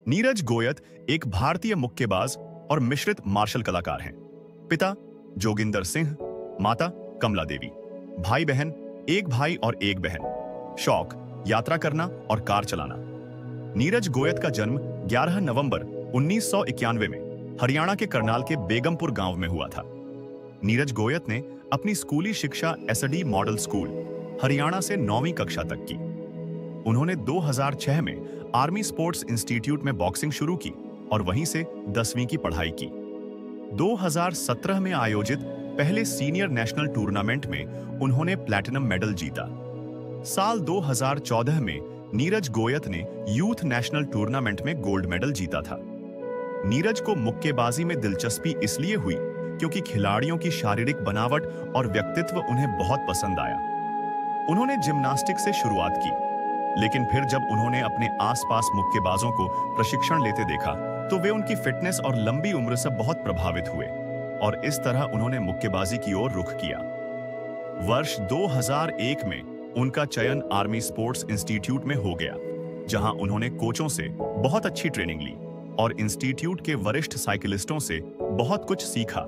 नीरज गोयत एक भारतीय मुक्केबाज और मिश्रित मार्शल कलाकार हैं। पिता जोगिंदर सिंह, माता कमला देवी, भाई बहन एक भाई और एक बहन। शौक यात्रा करना और कार चलाना। नीरज गोयत का जन्म 11 नवंबर 1991 में हरियाणा के करनाल के बेगमपुर गांव में हुआ था। नीरज गोयत ने अपनी स्कूली शिक्षा एसडी मॉडल स्कूल हरियाणा से 9वीं कक्षा तक की। उन्होंने 2006 में आर्मी स्पोर्ट्स इंस्टीट्यूट में बॉक्सिंग शुरू की और वहीं से 10वीं की पढ़ाई की। 2017 में आयोजित पहले सीनियर नेशनल टूर्नामेंट में उन्होंने प्लैटिनम मेडल जीता। साल 2014 में नीरज गोयत ने यूथ नेशनल टूर्नामेंट में गोल्ड मेडल जीता था। नीरज को मुक्केबाजी में दिलचस्पी इसलिए हुई क्योंकि खिलाड़ियों की शारीरिक बनावट और व्यक्तित्व उन्हें बहुत पसंद आया। उन्होंने जिम्नास्टिक से शुरुआत की, लेकिन फिर जब उन्होंने अपने आसपास मुक्केबाजों को प्रशिक्षण लेते देखा तो वे उनकी फिटनेस और लंबी उम्र से बहुत प्रभावित हुए और इस तरह उन्होंने मुक्केबाजी की ओर रुख किया। वर्ष 2001 में उनका चयन आर्मी स्पोर्ट्स इंस्टीट्यूट में हो गया, जहां उन्होंने कोचों से बहुत अच्छी ट्रेनिंग ली और इंस्टीट्यूट के वरिष्ठ साइकिलिस्टों से बहुत कुछ सीखा।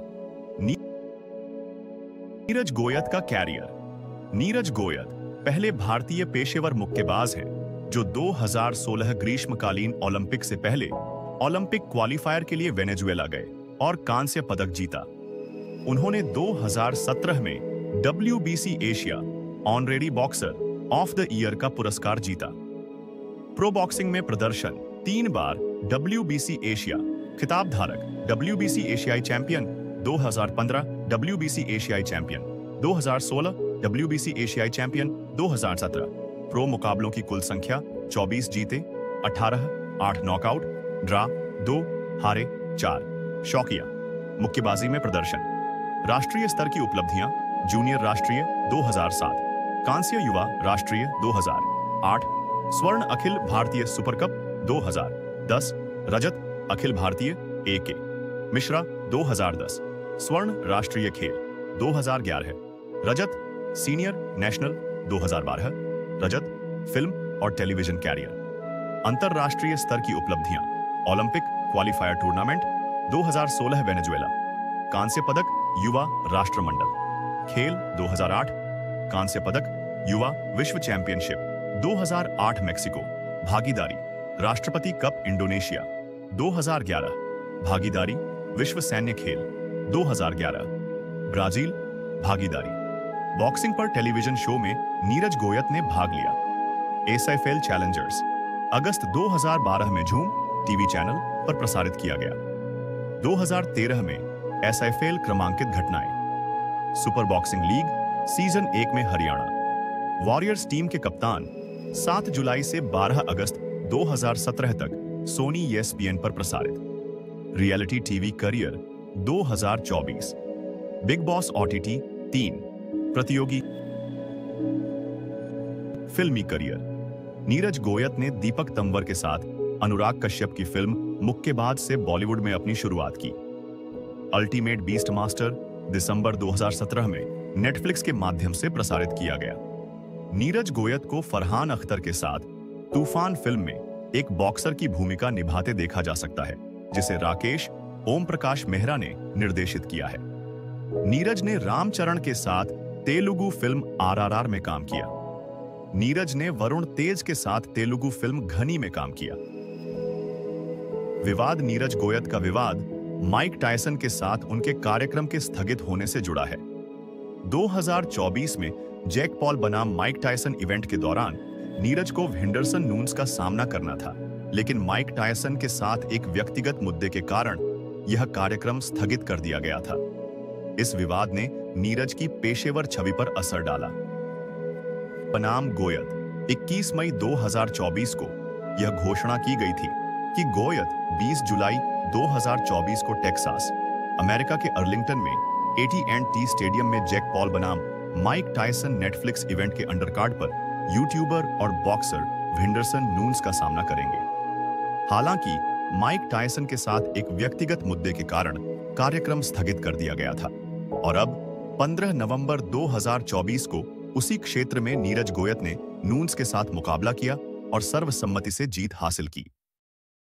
नीरज गोयत का कैरियर। नीरज गोयत पहले भारतीय पेशेवर मुक्केबाज हैं जो 2016 ग्रीष्मकालीन ओलंपिक से पहले ओलंपिक क्वालिफायर के लिए वेनेजुएला गए और कांस्य पदक जीता। उन्होंने 2017 में WBC Asia honorary boxer of the year का पुरस्कार जीता। प्रो बॉक्सिंग में प्रदर्शन 3 बार WBC एशिया खिताब धारक, WBC एशियाई चैंपियन 2015, WBC एशियाई चैंपियन 2016, WBC एशियाई चैंपियन 2017। प्रो मुकाबलों की कुल संख्या 24 जीते, 18, 8 नॉकआउट, ड्रा 2, हारे 4। शौकिया मुक्केबाजी में प्रदर्शन। राष्ट्रीय स्तर की उपलब्धियां: जूनियर राष्ट्रीय 2007, कांस्य युवा राष्ट्रीय 2008, स्वर्ण अखिल भारतीय सुपर कप 2010, रजत अखिल भारतीय AK मिश्रा 2010, स्वर्ण राष्ट्रीय खेल 2011, रजत सीनियर नेशनल 2012, रजत फिल्म और टेलीविजन कैरियर। अंतरराष्ट्रीय स्तर की उपलब्धियां: ओलंपिक क्वालिफायर टूर्नामेंट 2016 वेनेजुएला, कांस्य पदक युवा राष्ट्रमंडल, खेल 2008, कांस्य पदक युवा विश्व चैंपियनशिप 2008 मेक्सिको, भागीदारी राष्ट्रपति कप इंडोनेशिया 2011, भागीदारी विश्व सैन्य खेल 2011, ब्राजील, भागीदारी। बॉक्सिंग पर टेलीविजन शो में नीरज गोयत ने भाग लिया। ASIFL चैलेंजर्स अगस्त 2012 में झूम टीवी चैनल पर प्रसारित किया गया। 2013 में ASIFL क्रमांकित घटनाएं। सुपर बॉक्सिंग लीग सीजन 1 में हरियाणा वॉरियर्स टीम के कप्तान 7 जुलाई से 12 अगस्त 2017 तक सोनी ESPN पर प्रसारित। Reality TV career 2024, Bigg Boss OTT 3 प्रतियोगी। फिल्मी करियर। नीरज गोयत ने दीपक तंवर के साथ अनुराग कश्यप की फिल्म मुक्केबाज से बॉलीवुड में अपनी शुरुआत की। अल्टीमेट बीस्ट मास्टर दिसंबर 2017 में नेटफ्लिक्स के माध्यम से प्रसारित किया गया। नीरज गोयत को फरहान अख्तर के साथ तूफान फिल्म में एक बॉक्सर की भूमिका निभाते देखा जा सकता है, जिसे राकेश ओम प्रकाश मेहरा ने निर्देशित किया है। नीरज ने रामचरण के साथ तेलुगु फिल्म RRR में काम किया। नीरज ने वरुण तेज के साथ तेलुगु फिल्म घनी में काम किया। विवाद। नीरज गोयत का विवाद माइक टायसन के साथ उनके कार्यक्रम के स्थगित होने से जुड़ा है। 2024 में जैक पॉल बनाम माइक टायसन इवेंट के दौरान नीरज को हेंडरसन नून्स का सामना करना था, लेकिन माइक टायसन के साथ एक व्यक्तिगत मुद्दे के कारण यह कार्यक्रम स्थगित कर दिया गया था। इस विवाद ने नीरज की पेशेवर छवि पर असर डाला। बनाम गोयत। 21 मई 2024 को यह घोषणा की गई थी कि गोयत 20 जुलाई 2024 को टेक्सास, अमेरिका के अर्लिंगटन में AT&T स्टेडियम में जैक पॉल बनाम माइक टायसन नेटफ्लिक्स इवेंट के अंडरकार्ड पर यूट्यूबर और बॉक्सर हेंडरसन नून्स का सामना करेंगे। हालांकि माइक टायसन के साथ एक व्यक्तिगत मुद्दे के कारण कार्यक्रम स्थगित कर दिया गया था और अब 15 नवंबर 2024 को उसी क्षेत्र में नीरज गोयत ने नून्स के साथ मुकाबला किया और सर्वसम्मति से जीत हासिल की।